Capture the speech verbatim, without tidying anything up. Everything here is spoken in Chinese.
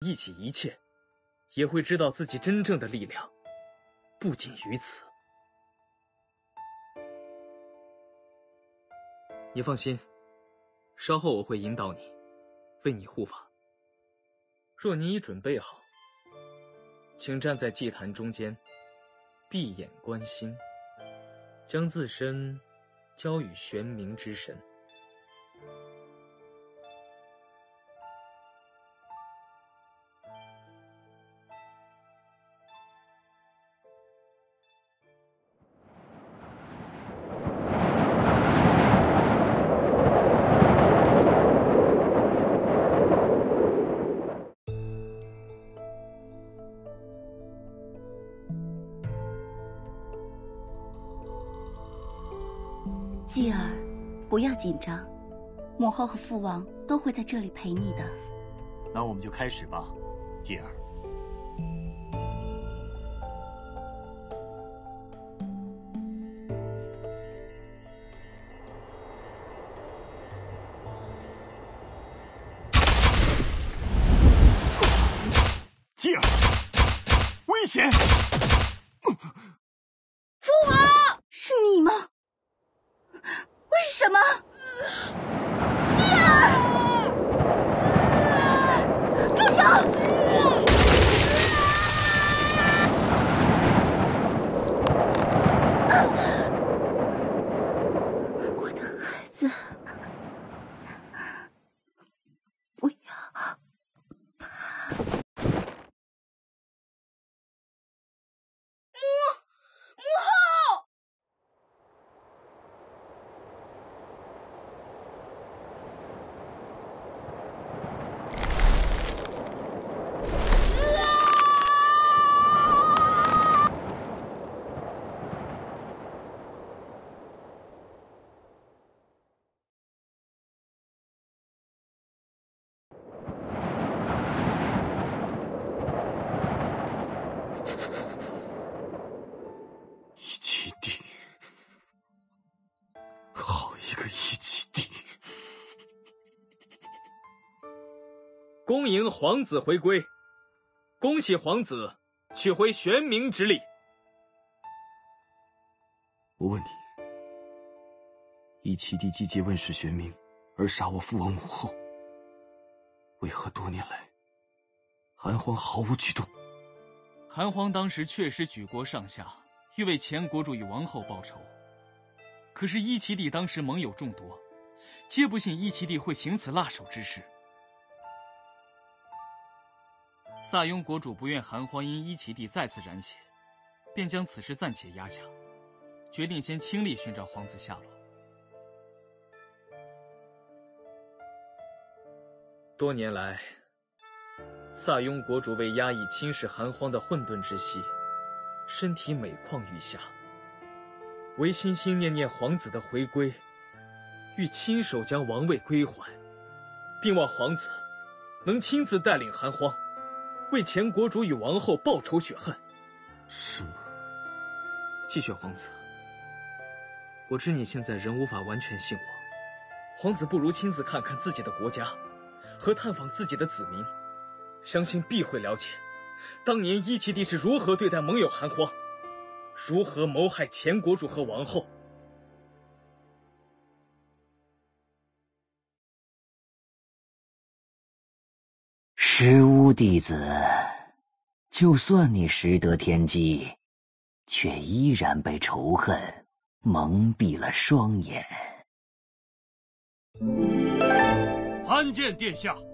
忆起一切，也会知道自己真正的力量不仅于此。你放心，稍后我会引导你，为你护法。若你已准备好，请站在祭坛中间，闭眼观心，将自身交与玄冥之神。 继儿，不要紧张，母后和父王都会在这里陪你的。 那我们就开始吧，继儿。继儿，危险！ 父王，是你吗？为什么？继儿，住手！我的孩子，不要怕。 恭迎皇子回归，恭喜皇子取回玄冥之力。 我问你，义齐帝既借问世玄冥而杀我父王母后，为何多年来韩荒毫无举动？ 韩荒当时确实举国上下欲为前国主与王后报仇，可是伊齐帝当时盟友众多，皆不信伊齐帝会行此辣手之事。萨雍国主不愿韩荒因伊齐帝再次染血，便将此事暂且压下，决定先亲力寻找皇子下落。 多年来，萨雍国主为压抑侵蚀韩荒的混沌之气，身体每况愈下，唯心心念念皇子的回归，欲亲手将王位归还，并望皇子能亲自带领韩荒为前国主与王后报仇雪恨。 是吗？ 继雪皇子，我知你现在仍无法完全信我，皇子不如亲自看看自己的国家，和探访自己的子民，相信必会了解，当年伊齐帝是如何对待盟友韩荒，如何谋害前国主和王后。 石屋弟子，就算你识得天机，却依然被仇恨蒙蔽了双眼。 参见殿下。